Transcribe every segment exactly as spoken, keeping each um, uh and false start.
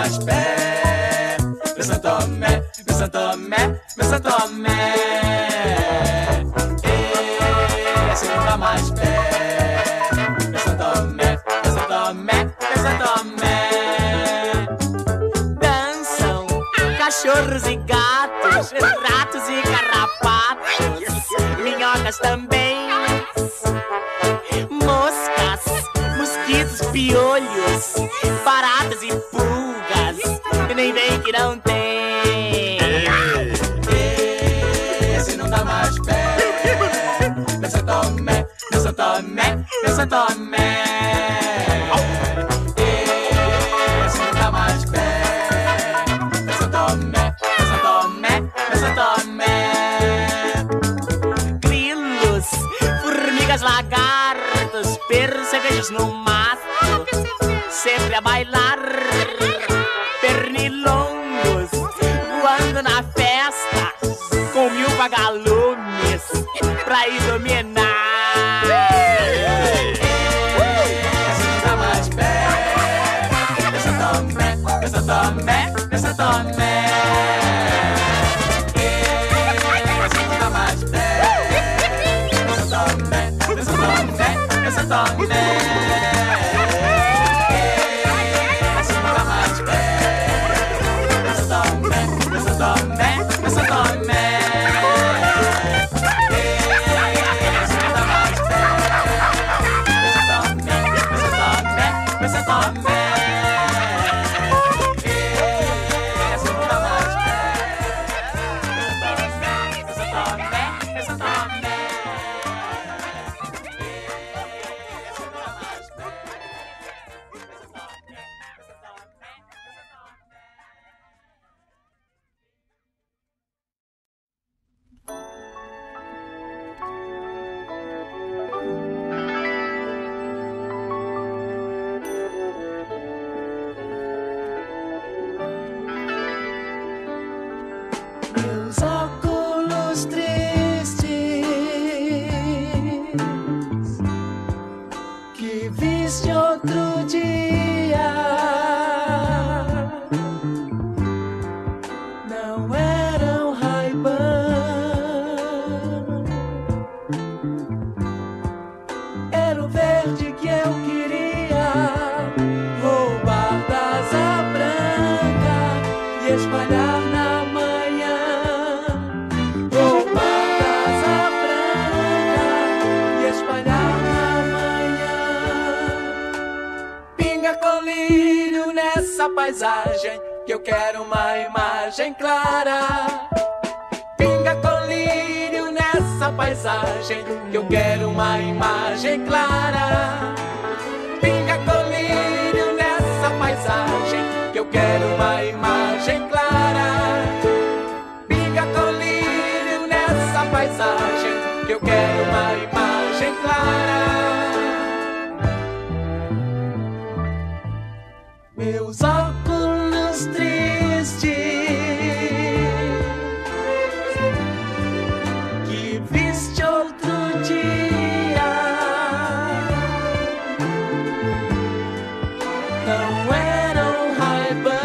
mais pé. Meu São Tomé, meu São Tomé, meu São Tomé. Esse não dá mais pé. Meu São Tomé, meu São Tomé, meu São Tomé. Dançam cachorros e gatos, ratos e carrapatos, minhocas também, moscas, mosquitos, piolhos, baratas e pulgas, e nem vem que não tem. Esse não dá mais pé. Meu São Tomé, meu São Tomé, meu São Tomé. Esse não dá mais pé. Meu São Tomé, meu São Tomé, meu São Tomé. Grilos, formigas, lagartos, percevejos no mato, sempre a bailar. Pernilongos voando na festa, com mil vagalumes pra iluminar. Esse não dá mais pé. Meu São Tomé, meu São Tomé, meu São Tomé. Esse não dá mais pé. Meu São Tomé, meu São Tomé, meu São Tomé. Esse não dá mais pé. Meu São Tomé, meu São Tomé, meu São Tomé. Esse não dá mais pé. Meu São Tomé. Esse não dá mais pé. Meu São Tomé, meu São Tomé. Esse não dá mais pé. Meus óculos tristes que viste outro dia não eram Ray-Ban, era o verde que eu queria roubar da asa branca e espalhar na manhã. Roubar da asa branca e espalhar na manhã. Pinga colírio nessa paisagem que eu quero uma imagem clara. Pinga colírio nessa paisagem que eu quero uma imagem clara. Pinga colírio nessa paisagem que eu quero uma imagem clara. Pinga colírio nessa paisagem que eu quero uma imagem clara. Meus óculos tristes que viste outro dia não eram Ray-Ban,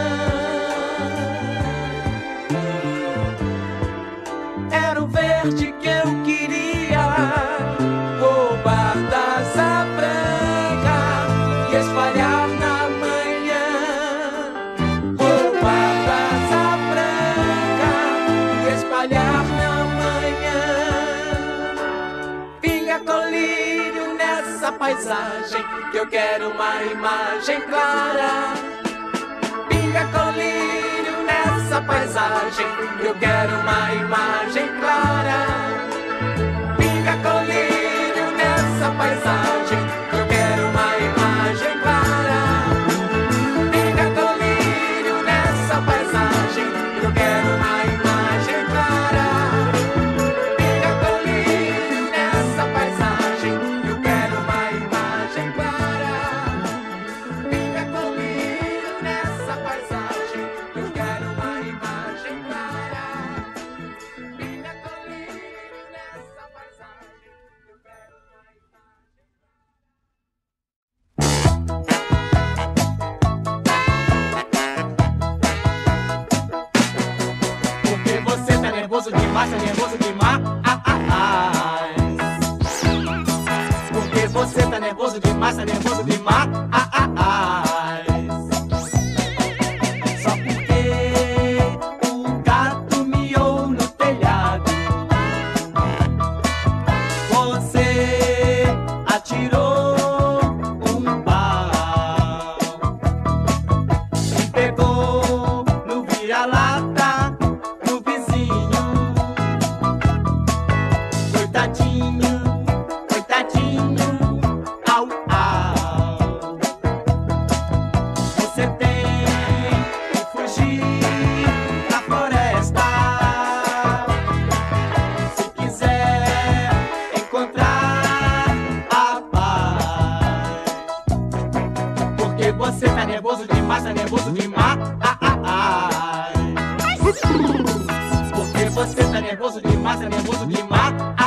era o verde que eu queria roubar da asa branca e espalhar na manhã. Roubar da asa branca e espalhar na manhã. Pinga colírio nessa paisagem que eu quero uma imagem clara. Pinga colírio nessa paisagem que eu quero uma imagem clara. Pinga colírio nessa paisagem que eu quero uma imagem clara. Pinga colírio nessa paisagem que eu quero uma imagem clara. Pinga colírio nessa paisagem que eu quero uma imagem clara. Pinga colírio nessa paisagem que eu quero uma imagem clara. Pinga colírio nervoso demais, tá nervoso demais. Porque você tá nervoso demais, tá nervoso demais. Só porque o gato miou no telhado, você atirou um pau e pegou no vira-lata no vizinho. Coitadinho, coitadinho, au, au. Você tem que fugir da floresta se quiser encontrar a paz. Porque você tá nervoso demais, tá nervoso demais. Porque você tá nervoso demais, tá nervoso demais.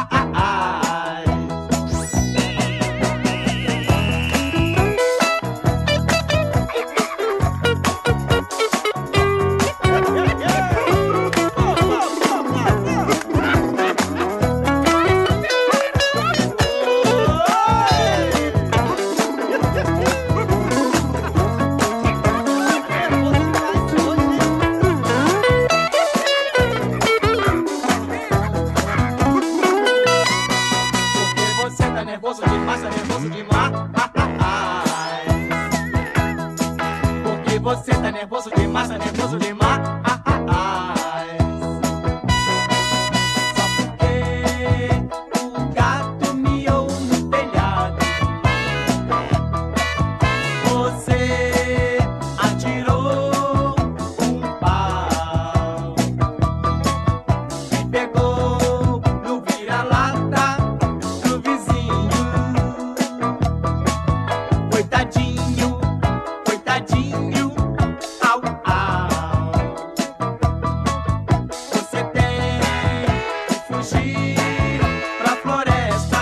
Nervoso demais, tá nervoso demais. Porque você tá nervoso demais, tá nervoso demais. Só porque o gato miou no telhado, você atirou um pau e pegou no vira-lata. Coitadinho, coitadinho, au, au. Você tem que fugir pra floresta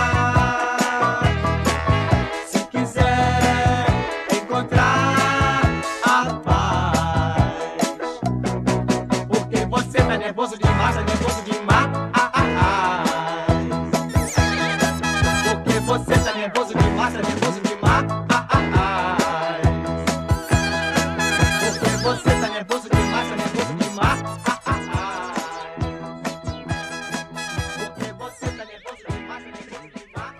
se quiser encontrar a paz. Porque você tá nervoso demais, tá nervoso demais. Porque você tá nervoso demais, tá nervoso demais. Você tá nervoso demais, tá nervoso demais. Porque você tá nervoso demais, tá nervoso demais.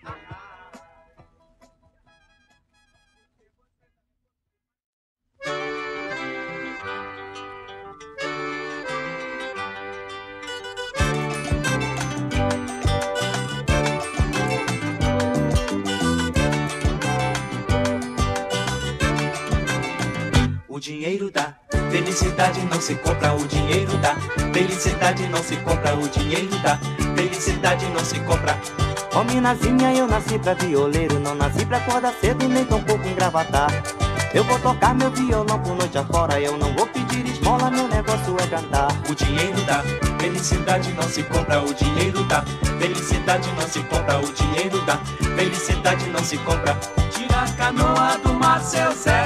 O dinheiro dá, felicidade não se compra, o dinheiro dá. Felicidade não se compra, o dinheiro dá. Felicidade não se compra. Ó minazinha, eu nasci pra violeiro, não nasci pra acordar cedo, nem tão pouco engravatar. Eu vou tocar meu violão por noite afora, eu não vou pedir esmola, meu negócio é cantar. O dinheiro dá, felicidade não se compra, o dinheiro dá. Felicidade não se compra, o dinheiro dá. Felicidade não se compra. Tira a canoa do mar, seu Zé.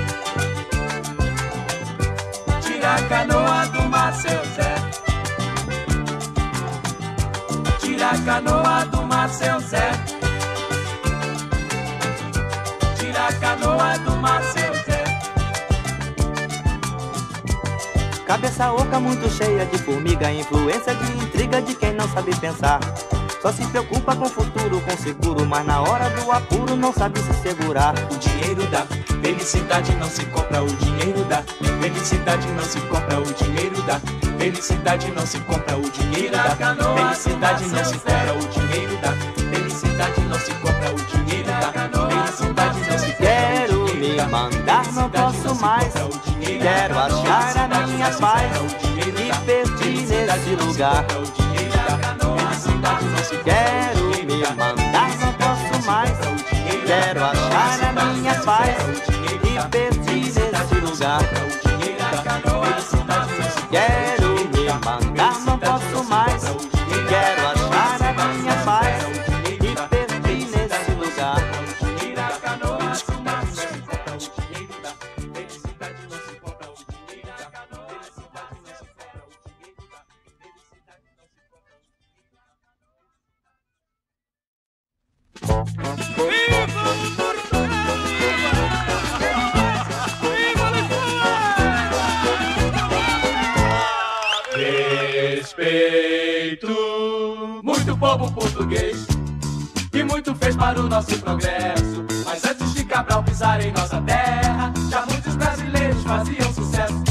Tira a canoa do mar, seu Zé. Tira a canoa do mar, seu Zé. Tira a canoa do mar, seu Zé. Cabeça oca muito cheia de formiga, influência de intriga de quem não sabe pensar. Só se preocupa com o futuro, com seguro, mas na hora do apuro não sabe se segurar. O dinheiro dá, felicidade não se compra, o dinheiro dá. Felicidade não se compra, o dinheiro dá. Felicidade não se compra, o dinheiro dá. Felicidade não se compra, o dinheiro dá. Felicidade não se compra, o dinheiro dá. Felicidade não se compra. Quero me mandar, não posso mais. Quero achar a minha paz e perdi nesse lugar. Quero me mandar, não posso mais. Quero achar a minha paz e perdi nesse lugar. Quero me mandar, não posso mais. Quero achar a minha paz e perdi nesse lugar. Felicidade não se compra, o dinheiro dá. Felicidade não se compra, o dinheiro dá. Felicidade Respeito muito povo português, que muito fez para o nosso progresso. Mas antes de Cabral pisar em nossa terra, já muitos brasileiros faziam sucesso.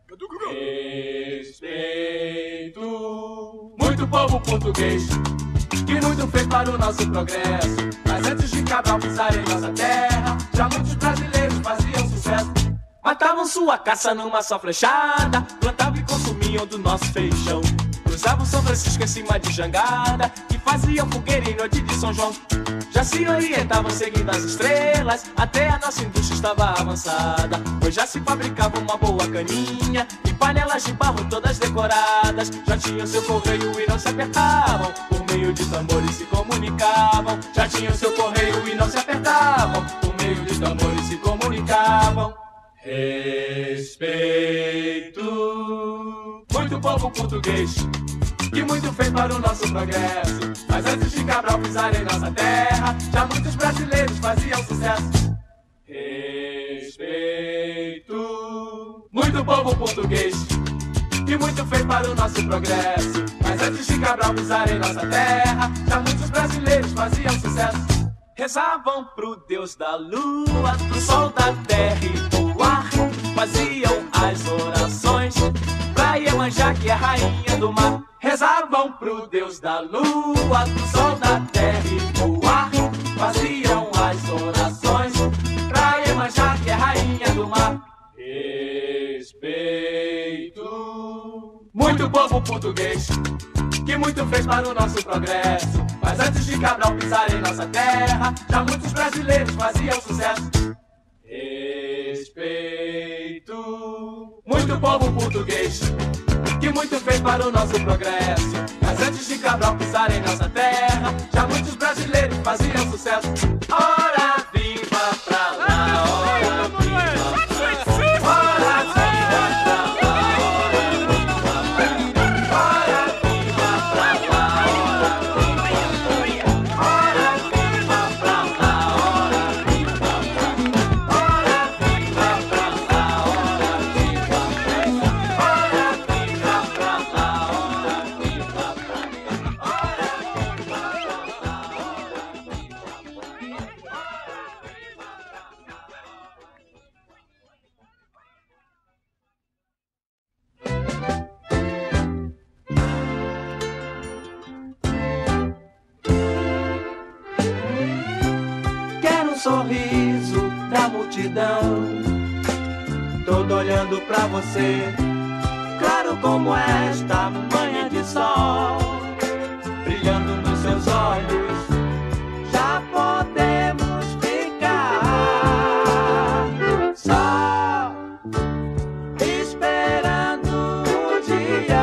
Respeito muito povo português, que muito fez para o nosso progresso. Mas antes de Cabral pisar em nossa terra, já muitos brasileiros faziam sucesso. Matavam sua caça numa só flechada, plantavam e consumiam do nosso feijão. Cruzavam São Francisco em cima de jangada, e faziam fogueira em noite de São João. Já se orientavam seguindo as estrelas, até a nossa indústria estava avançada. Pois já se fabricava uma boa caninha, e panelas de barro todas decoradas. Já tinham seu correio e não se apertavam, por meio de tambores se comunicavam. Já tinham seu correio e não se apertavam, por meio de tambores se comunicavam. Respeito muito povo português, que muito fez para o nosso progresso. Mas antes de Cabral pisar em nossa terra, já muitos brasileiros faziam sucesso. Respeito muito povo português, que muito fez para o nosso progresso. Mas antes de Cabral pisar em nossa terra, já muitos brasileiros faziam sucesso. Rezavam pro Deus da lua, pro sol da terra e do ar. Faziam as orações pra Iemanjá, que é a rainha do mar. Rezavam pro Deus da lua, pro sol da terra e do ar. Faziam as orações pra Iemanjá, que é a rainha do mar. Respeito muito povo português, que muito fez para o nosso progresso. Mas antes de Cabral pisar em nossa terra, já muitos brasileiros faziam sucesso. Respeito muito povo português, que muito fez para o nosso progresso. Mas antes de Cabral pisar em nossa terra, já muitos brasileiros faziam sucesso. Ora viva pra lá, ora viva pra lá. Ora viva pra lá, ora viva pra lá. Ora viva pra lá, ora viva pra lá. Ora viva pra lá, ora viva pra lá. Ora viva pra lá, ora viva pra lá. Ora viva pra lá, Quero um sorriso da multidão, todo olhando pra você, claro como esta manhã de sol, brilhando nos seus olhos. Já podemos ficar só esperando o dia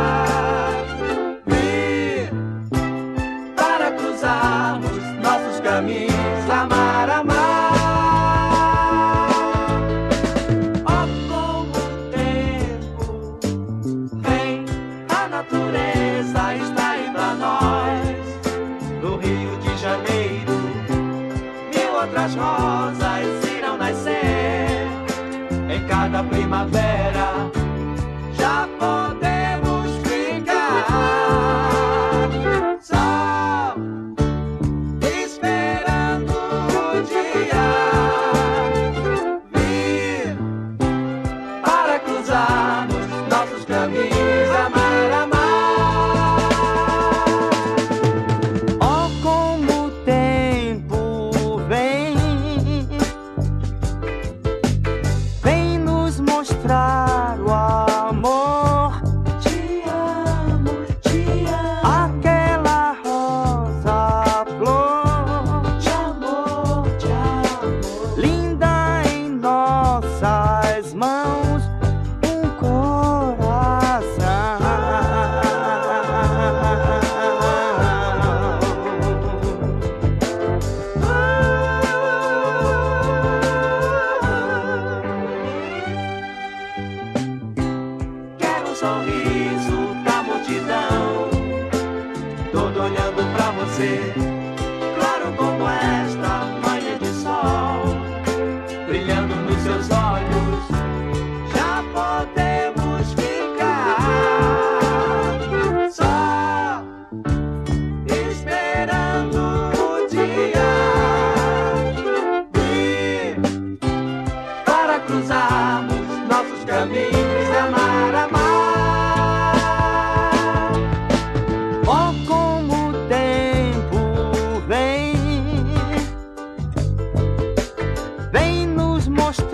vir para cruzarmos nossos caminhos. Amar, amar. Oh, como o tempo vem, a natureza está aí pra nós. No Rio de Janeiro, mil outras rosas irão nascer. Em cada primavera, já podemos ficar só esperando o dia vir para cruzarmos nossos caminhos. Amar, amar. Oh, como o tempo vem, vem nos mostrar o amor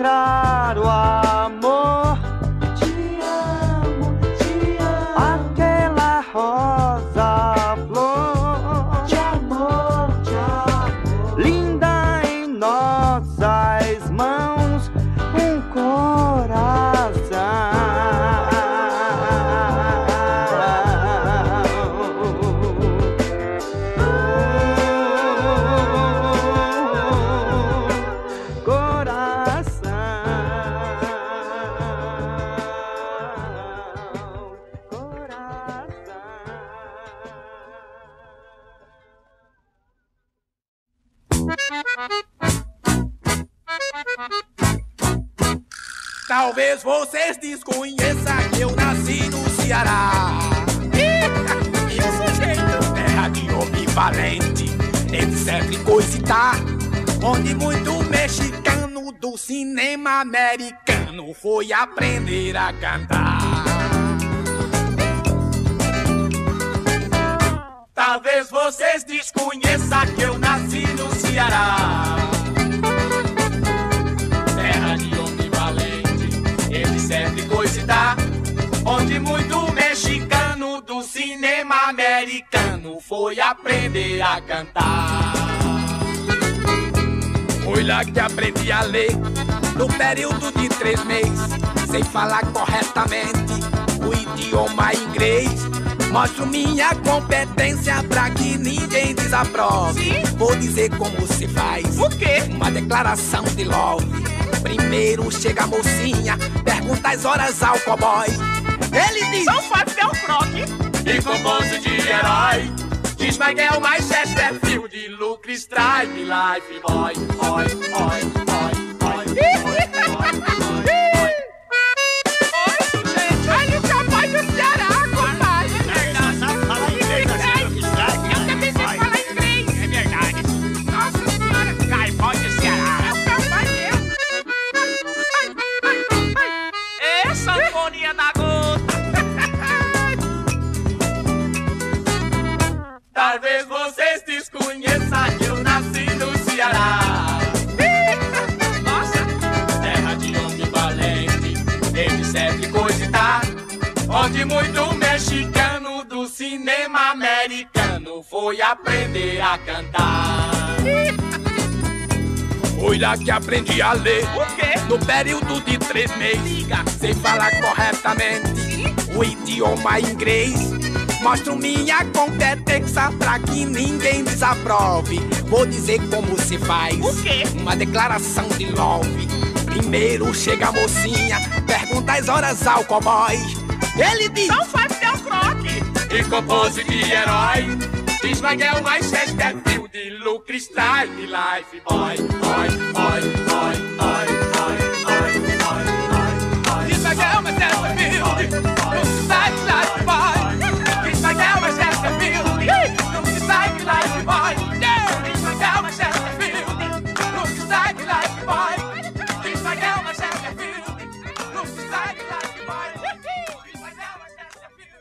encontrar o amor. Te amo, te amo. Aquela rosa flor De amor, de amor. linda em nossas mãos, um coração. Talvez vocês desconheçam que eu nasci no Ceará. Isso, gente. Terra de homem valente, etc e coisa e tá. Onde muito mexicano do cinema americano foi aprender a cantar. Talvez vocês desconheçam que eu nasci no Ceará. Terra de homem valente, etc coisa e tá. Onde muito mexicano do cinema americano foi aprender a cantar. Foi lá que aprendi a ler, no período de três meses, sem falar corretamente o idioma inglês. Mostro minha competência pra que ninguém desaprove. Sim? Vou dizer como se faz. O quê? Uma declaração de love. Primeiro chega a mocinha, pergunta as horas ao cowboy. Ele diz: São Fábio é um croque. E com pose de herói diz Miguel mais Chesterfield, Lucre Strike, Life Boy. Oi, oi, oi, oi, oi, oi. Oi, gente, olha o cowboy do Ceará, compadre. Eu também sei falar inglês. É verdade. Nossa senhora, cowboy do Ceará. É o cowboy mesmo. É sanfonia da gota. Talvez vocês desconheçam que eu nasci no Ceará. Nossa, terra de homem valente, etc coisa e tá. Onde muito mexicano do cinema americano foi aprender a cantar. Foi lá que aprendi a ler. O quê? No período de três meses. Liga. Sem falar corretamente Sim? o idioma inglês. Mostro minha competência pra que ninguém desaprove. Vou dizer como se faz. O quê? Uma declaração de love. Primeiro chega a mocinha, pergunta as horas ao cowboy. Ele diz: São Fábio é um croque. E com pose de herói diz Miguel mais Chesterfield, Lucre Strike, Life Boy. Oi, oi, oi, oi, oi, oi, oi, oi. Diz Miguel mais Chesterfield, Lucre Strike, Life Boy. Diz Miguel mais Chesterfield, Lucre Strike, Life Boy. Diz Miguel mais Chesterfield, Lucre Strike, Life Boy. Diz Miguel mais Chesterfield, Lucre Strike, Life Boy. Diz Miguel mais Chesterfield.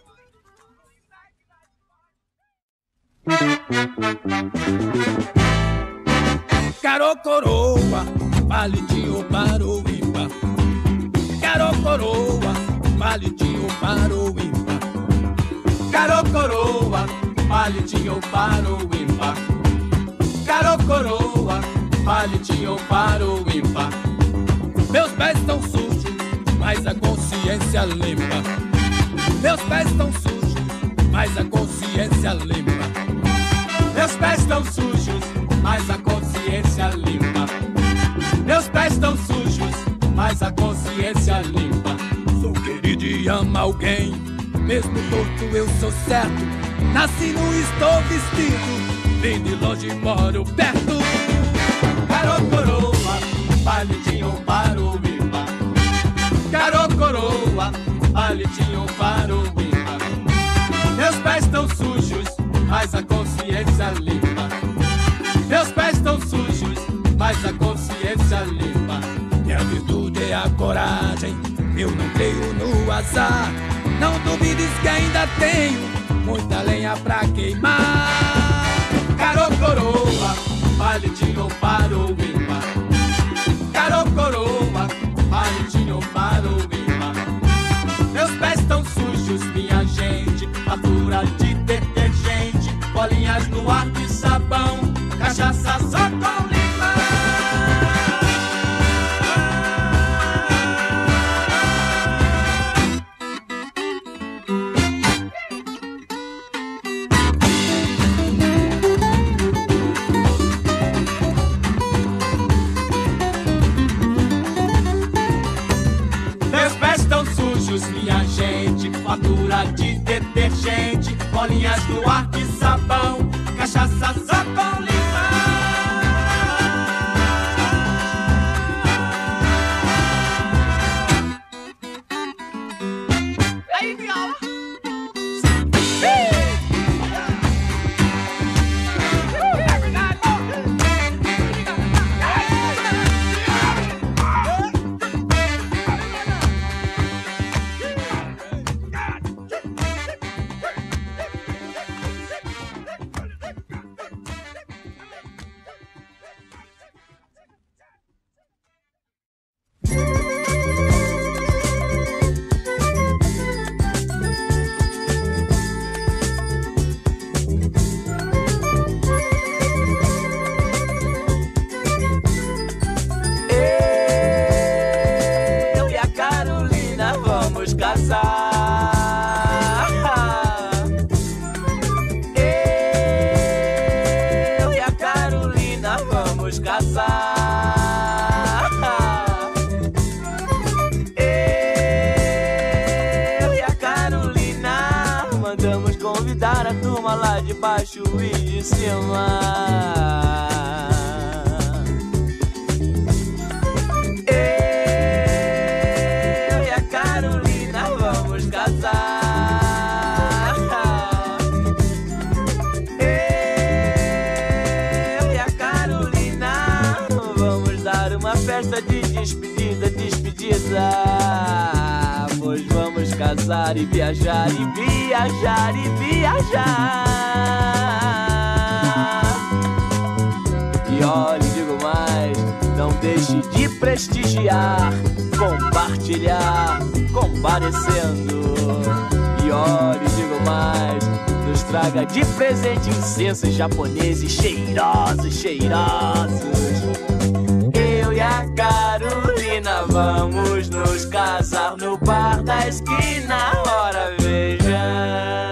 Caro coroa, palitinho para o ímpar. Caro coroa, palitinho para o ímpar. Caro coroa, palitinho para o ímpar. Caro coroa, palitinho para o ímpar. Meus pés estão sujos, mas a consciência limpa. Meus pés estão sujos, mas a consciência limpa. Meus pés estão sujos, mas a consciência limpa. Meus pés estão sujos, mas a consciência limpa. Sou querido e amo alguém, mesmo torto eu sou certo. Nasci, não estou vestido, vim de longe e moro perto. Caro coroa, palitinho para o ímpar. Caro coroa, palitinho para o ímpar. Meus pés estão sujos, mas a consciência limpa. Meus pés estão sujos, mas a consciência limpa. Minha virtude é a coragem, eu não creio no azar. Não duvides que ainda tenho muita lenha pra queimar. Caro coroa, palitinho para o ímpar. Caro coroa, cachaça só com limão. Meus pés tão sujos, minha gente, fatura de detergente, bolinhas no ar de sabão, cachaça só com limão. Aí, viola. Baixo e de cima. Eu e a Carolina vamos casar. Eu e a Carolina vamos dar uma festa de despedida, despedida. Pois vamos casar e viajar, e viajar, e viajar. E olha, digo mais, não deixe de prestigiar, compartilhar, comparecendo. E olha, digo mais, nos traga de presente incensos japoneses cheirosos, cheirosos. Eu e a Carolina vamos nos casar no bar da esquina, ora vejam.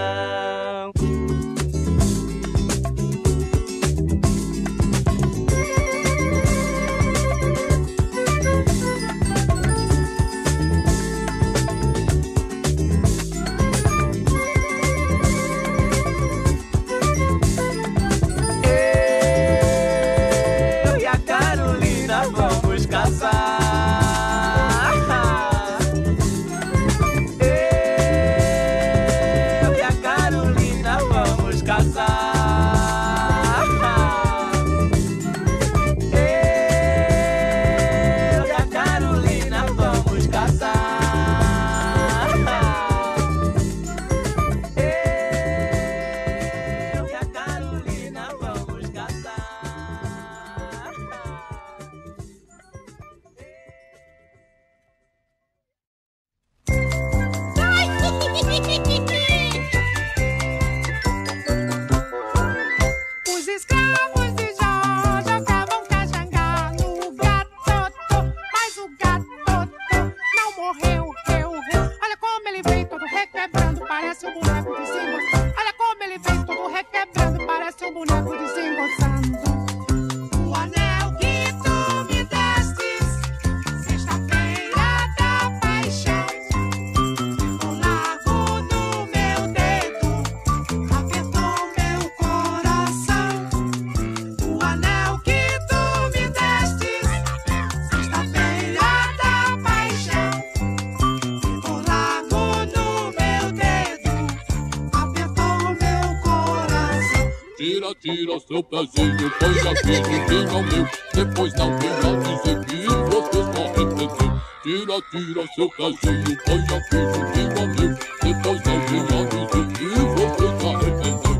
Tira seu pezinho, põe aqui no pinhão meu. Depois não venha dizer que você só arrependeu. Tira, tira seu pezinho, põe aqui no pinhão meu. Depois não venha dizer que você só arrependeu.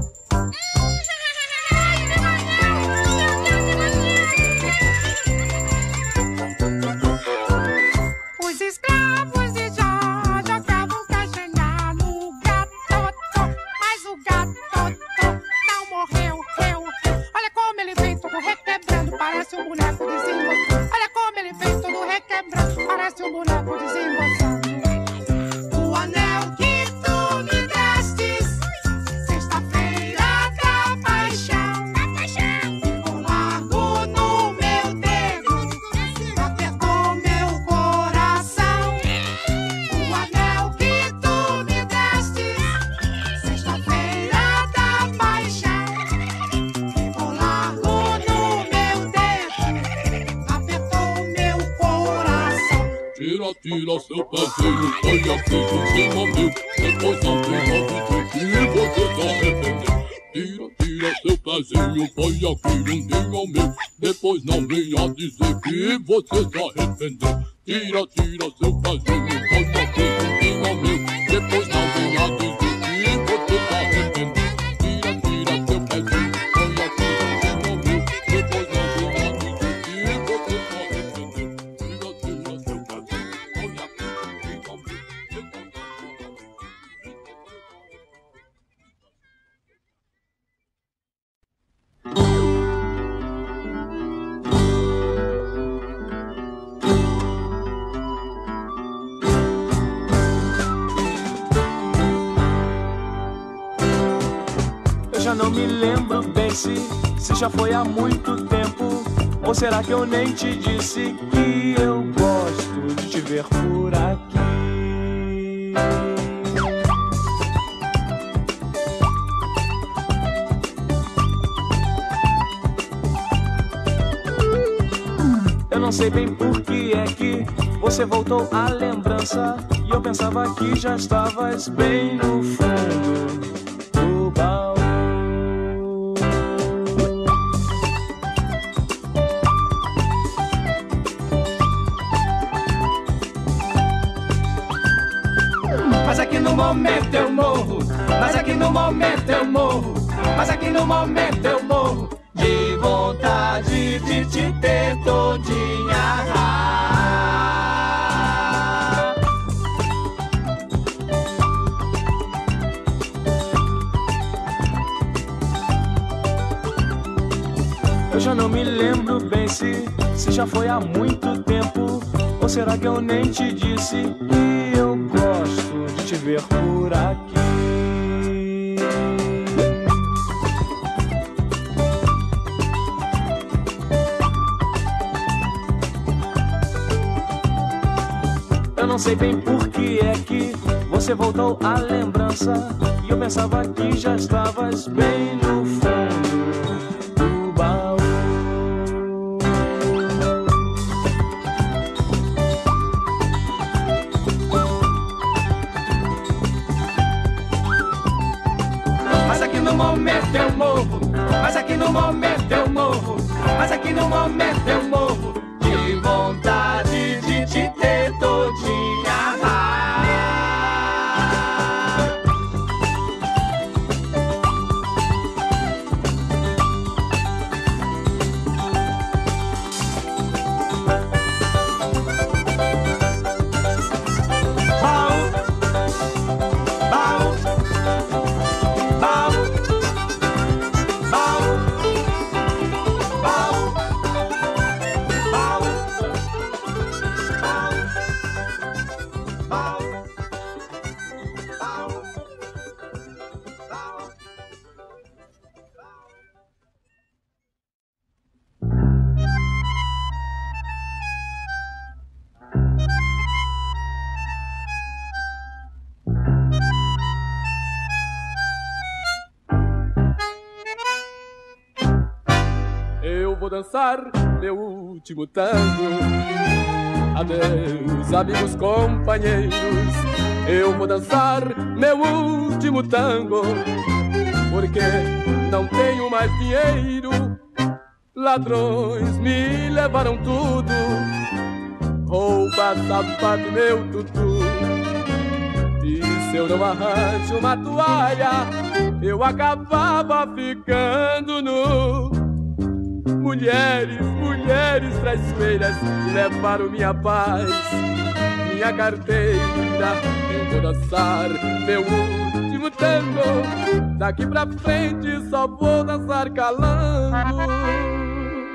Os escravos de Jó jogavam castanha no gato, mas o gato não morreu, eu. Olha como ele vem todo requebrando, parece um boneco desengonçado. Olha como ele vem todo requebrando, parece um boneco desengonçado. O anel que tu me destes, sexta-feira da paixão, ficou largo no meu dedo, apertou meu coração. O anel que tu me destes, sexta-feira da paixão, ficou largo no meu dedo, apertou meu coração. Tira, tira seu pezinho, põe aqui em cima meu, depois não venha dizer que você tá arrependendo. Tira, tira seu pezinho, põe aqui em cima meu, depois não venha dizer que você tá arrependendo. Tira, tira seu pezinho, põe aqui em cima meu, depois não venha dizer que você tá arrependendo. Tira, tira seu pezinho, põe aqui em cima meu, depois não venha dizer que você tá arrependendo. Tira, tira seu pezinho, põe aqui em cima meu, depois não Eu já não me lembro bem se, se já foi há muito tempo. Ou será que eu nem te disse que eu gosto de te ver por aqui? Eu não sei bem por que é que você voltou à lembrança, e eu pensava que já estavas bem no fundo do baú. Mas aqui no momento eu morro, mas aqui no momento eu morro, mas aqui no momento eu morro de vontade de te ter todinha. Eu já não me lembro bem se, se já foi há muito tempo. Ou será que eu nem te disse que eu gosto de te ver por aqui? Eu não sei bem por que é que você voltou à lembrança, e eu pensava que já estavas bem no fundo do baú. Mas aqui no momento eu morro, mas aqui no momento eu morro, mas aqui no momento eu morro de vontade de te ter todinha. Vou dançar meu último tango. Adeus, amigos, companheiros. Eu vou dançar meu último tango, porque não tenho mais dinheiro. Ladrões me levaram tudo, roupa, sapato, meu tutu. E se eu não arranjo uma toalha, eu acabava ficando nu. Mulheres, mulheres traiçoeiras levaram minha paz, minha carteira. Eu vou dançar meu último tango. Daqui pra frente só vou dançar calando.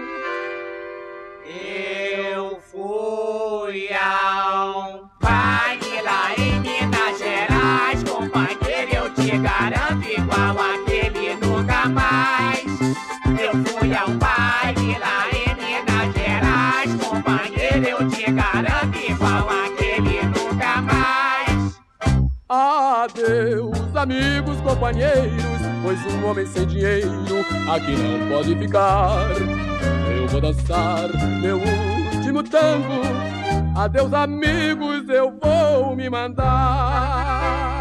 um baile lá em Minas Gerais, companheiro, eu te garanto, igual aquele nunca mais. Adeus, amigos, companheiros, pois um homem sem dinheiro aqui não pode ficar. Eu vou dançar meu último tango. Adeus, amigos, eu vou me mandar.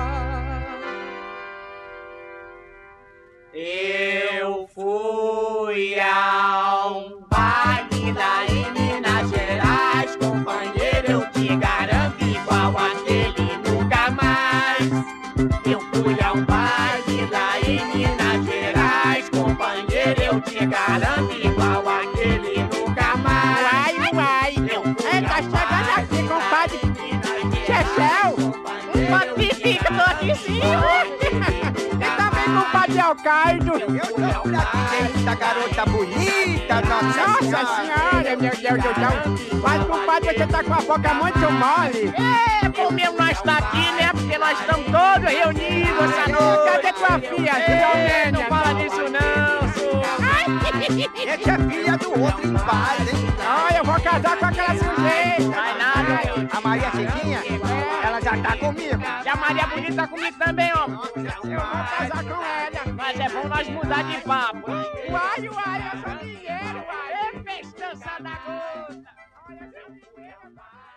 Eu fui a um baile lá em Minas Gerais, companheiro, eu te garanto, igual aquele nunca mais. Eu fui a um baile lá em Minas Gerais, companheiro, eu te garanto, igual aquele nunca mais. Uai, uai. É, tá chegando aqui, compadre. Chechel, um magnífico toquezinho. E também compadre Alcaido. Eu tô por aqui, essa garota bonita, nossa, Nossa senhora, meu Deus do céu. Mas compadre, você tá com a boca muito mole. É, por mesmo nós tá aqui, né? Porque nós estamos todos reunidos essa noite. Cadê tua filha, É, Filomena? não fala disso não, sou. essa é filha do outro em paz, hein? Olha, eu vou casar com aquela sujeita. Vai nada. A Maria Chiquinha, ela já tá comigo. E a Maria Bonita tá comigo também, ó. Eu vou casar com ela. Mas é bom nós mudar de papo. Uai, uai, eu sou dinheiro, uai. É festança da gota. Olha, seu dinheiro, uai.